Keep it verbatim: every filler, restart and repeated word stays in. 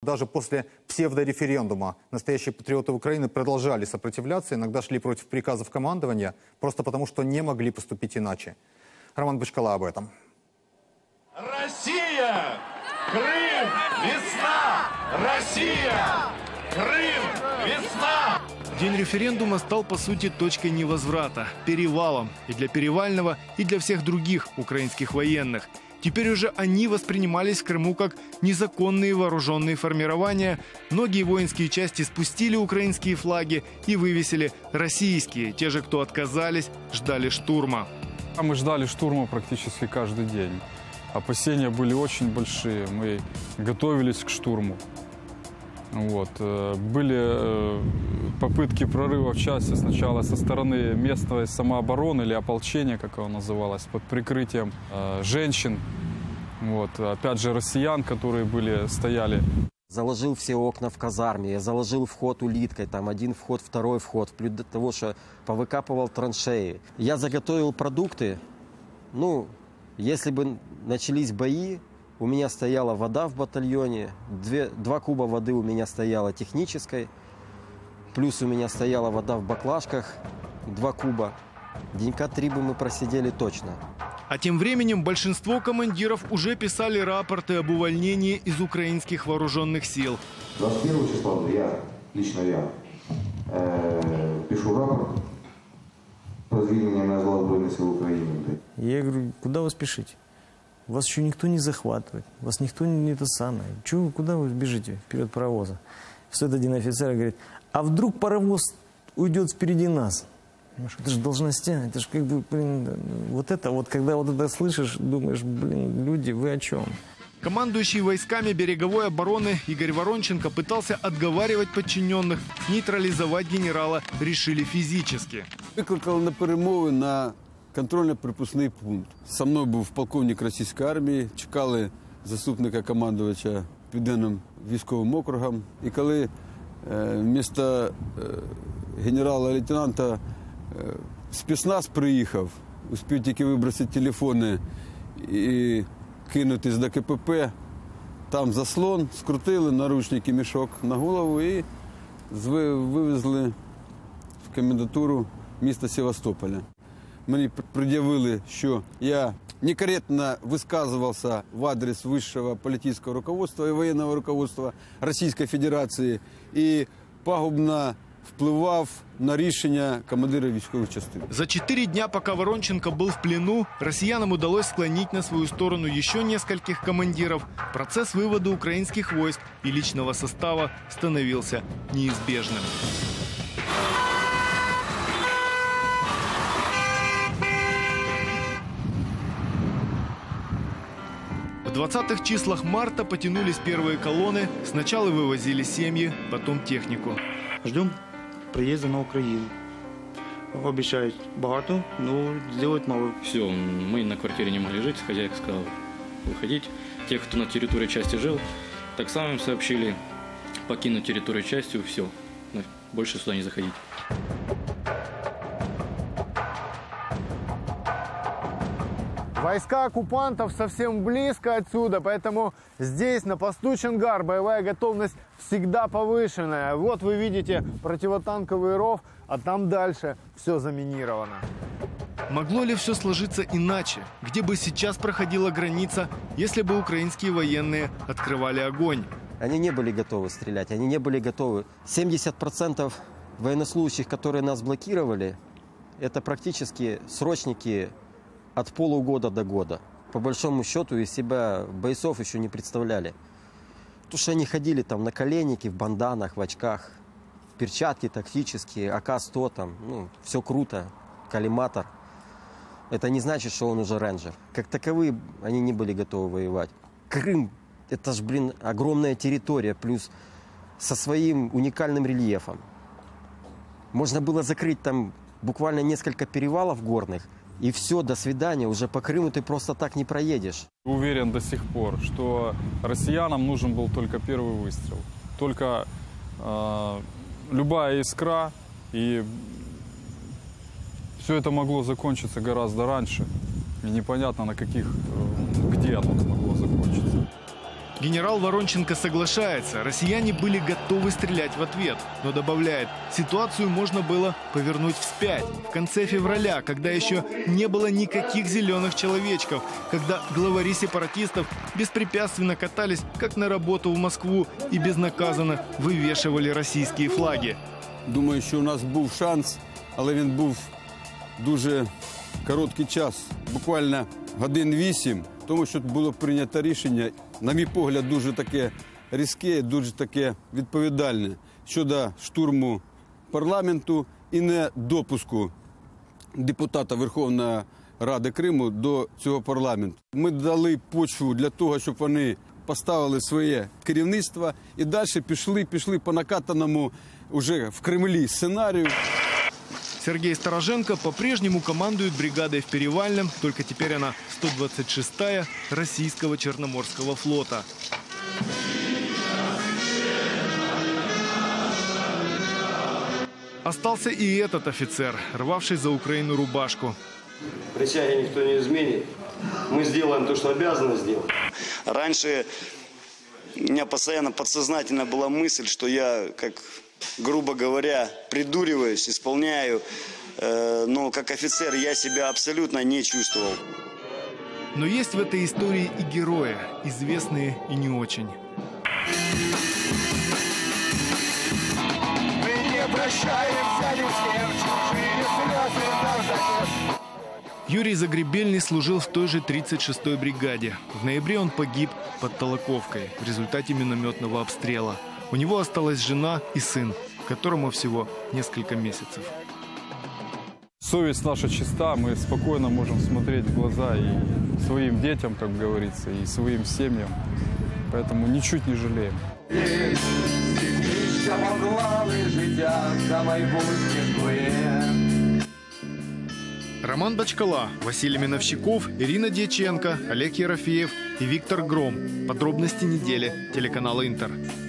даже после псевдореферендума настоящие патриоты Украины продолжали сопротивляться, иногда шли против приказов командования, просто потому что не могли поступить иначе. Роман Бочкала об этом. Россия! Крым! Весна! Россия! Крым! Весна! День референдума стал, по сути, точкой невозврата, перевалом и для Перевального, и для всех других украинских военных. Теперь уже они воспринимались в Крыму как незаконные вооруженные формирования. Многие воинские части спустили украинские флаги и вывесили российские. Те же, кто отказались, ждали штурма. Мы ждали штурма практически каждый день. Опасения были очень большие. Мы готовились к штурму. Вот. Были попытки прорыва в части сначала со стороны местной самообороны или ополчения, как оно называлось, под прикрытием женщин. Вот. Опять же, россиян, которые были, стояли. Заложил все окна в казарме, я заложил вход улиткой, там один вход, второй вход, вплоть до того, что повыкапывал траншеи. Я заготовил продукты. Ну, если бы начались бои, у меня стояла вода в батальоне, две, два куба воды у меня стояла технической, плюс у меня стояла вода в баклажках, два куба. Денька три бы мы просидели точно. А тем временем большинство командиров уже писали рапорты об увольнении из украинских вооруженных сил. двадцать первого числа я, лично я, э, пишу рапорт про звільнення на зла Збройних сил України. Я говорю, куда вы спешите? Вас еще никто не захватывает, вас никто не это самое. Чего, куда вы бежите вперед паровоза? Стоит один офицер и говорит, а вдруг паровоз уйдет впереди нас? Это же должностя, это же как бы, блин, вот это вот, когда вот это слышишь, думаешь, блин, люди, вы о чем? Командующий войсками береговой обороны Игорь Воронченко пытался отговаривать подчиненных, нейтрализовать генерала решили физически. Викликали на перемови на контрольно-припускний пункт. Со мною був полковник російської армії, чекали заступника командувача Південним військовим округом. І коли е, вмісто е, генерала-лейтенанта е, спецназ приїхав, успів тільки вибросити телефони і кинутись до КПП, там заслон, скрутили наручники, мішок на голову і вивезли в комендатуру міста Севастополя. Мені пред'явили, що я некорректно высказывался в адрес высшего политического руководства и военного руководства Российской Федерации и пагубно впливав на рішення командира військових частин. За четыре дня, пока Воронченко был в плену, россиянам удалось склонить на свою сторону еще нескольких командиров. Процесс вывода украинских войск и личного состава становился неизбежным. В двадцатых числах марта потянулись первые колонны. Сначала вывозили семьи, потом технику. Ждем приезда на Украину. Обещают багато, но сделать мало. Все, мы на квартире не могли жить, хозяйка сказала выходить. Тех, кто на территории части жил, так само им сообщили покинуть территорию части, все, больше сюда не заходить. Войска оккупантов совсем близко отсюда, поэтому здесь, на посту Чонгар, боевая готовность всегда повышенная. Вот вы видите противотанковый ров, а там дальше все заминировано. Могло ли все сложиться иначе? Где бы сейчас проходила граница, если бы украинские военные открывали огонь? Они не были готовы стрелять, они не были готовы. семьдесят процентов военнослужащих, которые нас блокировали, это практически срочники от полугода до года. По большому счету из себя бойцов еще не представляли. Потому что они ходили там на коленники, в банданах, в очках, перчатки тактические, А К сто там, ну, все круто, коллиматор. Это не значит, что он уже рейнджер. Как таковые они не были готовы воевать. Крым – это ж, блин, огромная территория, плюс со своим уникальным рельефом. Можно было закрыть там буквально несколько перевалов горных, и все, до свидания, уже по Крыму ты просто так не проедешь. Уверен до сих пор, что россиянам нужен был только первый выстрел. Только э, любая искра, и все это могло закончиться гораздо раньше. И непонятно, на каких, э, где оно могло закончиться. Генерал Воронченко соглашается, россияне были готовы стрелять в ответ, но добавляет, ситуацию можно было повернуть вспять. В конце февраля, когда еще не было никаких зеленых человечков, когда главари сепаратистов беспрепятственно катались как на работу в Москву и безнаказанно вывешивали российские флаги. Думаю, що у нас був шанс, але він був дуже короткий час, буквально годин вісім, тому що було прийнято рішення, на мій погляд, дуже таке різке, дуже таке відповідальне щодо штурму парламенту і не допуску депутата Верховної Ради Криму до цього парламенту. Ми дали почву для того, щоб вони поставили своє керівництво і далі пішли, пішли по накатаному уже в Кремлі сценарию. Сергей Стороженко по-прежнему командует бригадой в Перевальном, только теперь она сто двадцать шестая российского Черноморского флота. Остался и этот офицер, рвавший за Украину рубашку. Присяги никто не изменит. Мы сделаем то, что обязаны сделать. Раньше у меня постоянно подсознательно была мысль, что я, как, грубо говоря, придуриваюсь, исполняю, э, но как офицер я себя абсолютно не чувствовал. Но есть в этой истории и герои, известные и не очень. Мы не прощаемся ни с кем, чужие слезы нам затем. Юрий Загребельный служил в той же тридцать шестой бригаде. В ноябре он погиб под Толоковкой в результате минометного обстрела. У него осталась жена и сын, которому всего несколько месяцев. Совесть наша чиста, мы спокойно можем смотреть в глаза и своим детям, как говорится, и своим семьям. Поэтому ничуть не жалеем. Роман Бочкала, Василий Миновщиков, Ирина Дьяченко, Олег Ерофеев и Виктор Гром. Подробности недели. Телеканал Интер.